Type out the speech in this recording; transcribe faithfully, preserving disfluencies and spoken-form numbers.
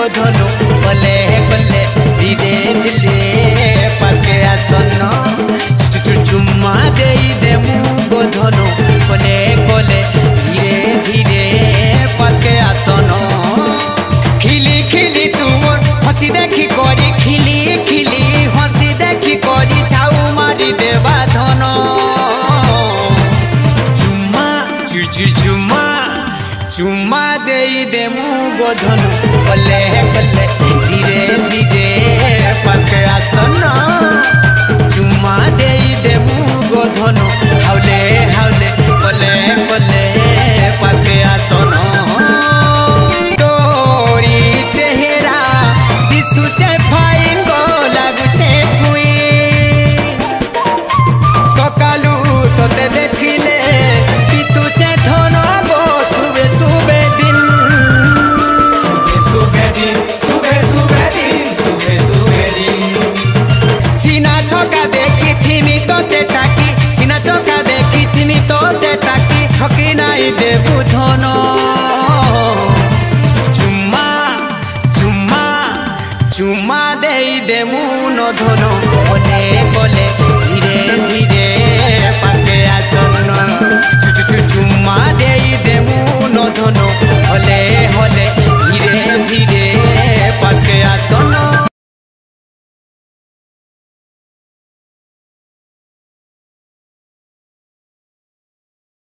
धनु कले कले धीरे धीरे पास के आसन चुम्मा दे दे मुगो धनु कले कले धीरे धीरे पास के आसन खिली खिली तुमर हसी देखी करी खिली खिली हसी देखी करी छाऊ मारी देवा धन चुम्मा चुचु चुम्मा चुम्मा दे दे मुगो धनु कले कले धीरे धीरे पास के आसन चुम्मा दे दे मुगो धनु हावले हावले कले कले पास के आसन तोरी चेहरा दिसुचे फाइन गो लागुचे कुई सकालू तोते देखिले पितुचे धन गो सुबे सुबे दिन सुबे सुबे दिन सुबे सुबे दिन सुबे सुबे दिन छिना छका देखी थिमी तोते टाकी छिना छका देखी थिमी तोते टाकी ठकी नाई देबु धन चुम्मा चुम्मा चुम्मा दे दे मुनो धन कले कले